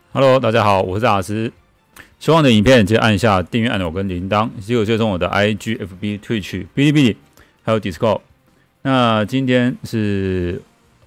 Hello， 大家好，我是大师。喜欢我的影片，记得按下订阅按钮跟铃铛，记得追踪我的 IG、FB、Twitch、哔哩哔哩，还有 Discord。那今天是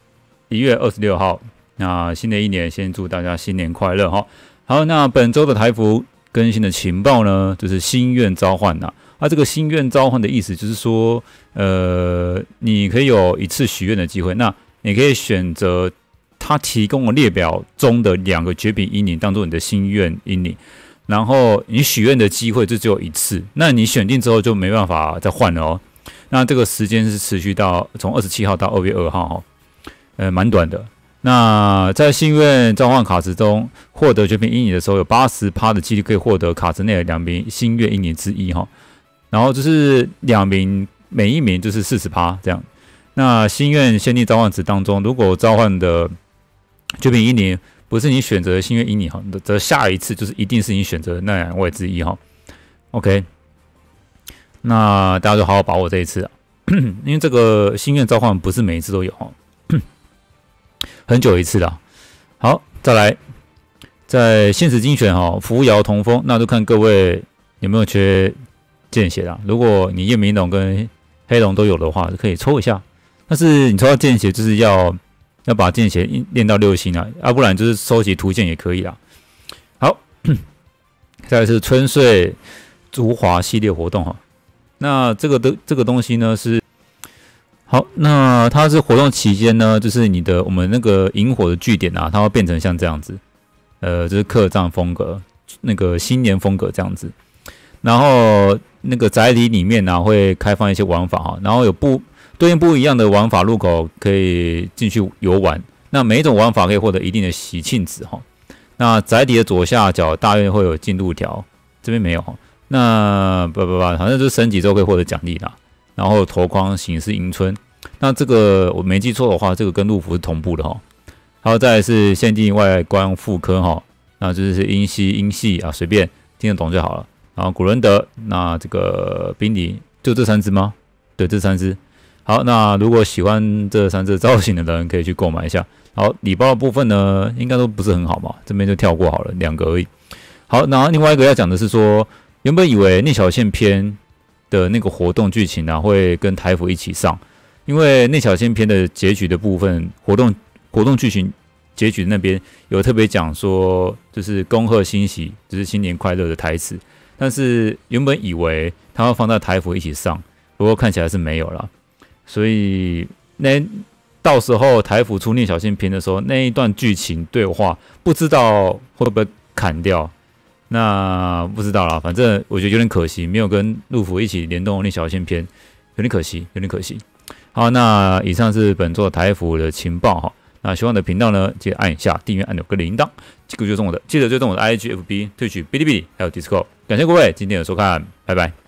1月26号，那新的一年，先祝大家新年快乐哈。好，那本周的台服更新的情报呢，就是心愿召唤呐。这个心愿召唤的意思就是说，你可以有一次许愿的机会，那你可以选择它提供的列表中的2个绝品英灵当做你的心愿英灵，然后你许愿的机会就只有一次，那你选定之后就没办法再换了哦。那这个时间是持续到从27号到2月2号哈，蛮短的。那在心愿召唤卡池中获得绝品英灵的时候，有 80% 的几率可以获得卡池内的2名心愿英灵之一哈。然后就是2名，每一名就是 40% 这样。那心愿限定召唤池当中，如果召唤的绝品英灵不是你选择的心愿英灵哈，则下一次就是一定是你选择的那2位之一哈。OK， 那大家就好好把握这一次啊，因为这个心愿召唤不是每一次都有哈，很久一次啦。好，再来，在限时精选哈，扶摇同风，那就看各位有没有缺见血啦。如果你夜明龙跟黑龙都有的话，可以抽一下。但是你抽到见血，就是要把见血练到6星啊，不然就是收集图鉴也可以啦。好，再来是春岁竹华系列活动哈。那这个东西呢是好，那它是活动期间呢，就是我们那个萤火的据点啊，它会变成像这样子，就是客栈风格，那个新年风格这样子。然后那个宅邸里面呢，会开放一些玩法哈，然后有对应不一样的玩法入口可以进去游玩。那每一种玩法可以获得一定的喜庆值哈。那宅邸的左下角大约会有进度条，这边没有哈。那反正就是升级之后可以获得奖励啦。然后头框形式迎春，那这个我没记错的话，这个跟陆服是同步的哈。还有再来是限定外观复刻哈，那就是英系啊，随便听得懂就好了。然后古伦德，那这个宾尼就这3只吗？对，这3只。好，那如果喜欢这3只造型的人，可以去购买一下。好，礼包的部分呢，应该都不是很好嘛，这边就跳过好了，2个而已。好，那另外一个要讲的是说，原本以为内小线篇的那个活动剧情啊，会跟台服一起上，因为内小线篇的结局的部分，活动剧情结局那边有特别讲说，就是恭贺新喜，就是新年快乐的台词。但是原本以为它会放在台服一起上，不过看起来是没有啦。所以到时候台服出逆小线篇的时候，那一段剧情对话不知道会不会砍掉，那不知道啦。反正我觉得有点可惜，没有跟陆服一起联动逆小线篇，有点可惜。好，那以上是本周台服的情报哈。那喜欢我的频道呢，记得按一下订阅按钮跟铃铛，记得追踪我的 IG、FB、Twitch、哔哩哔哩还有 Discord。感谢各位今天的收看，拜拜。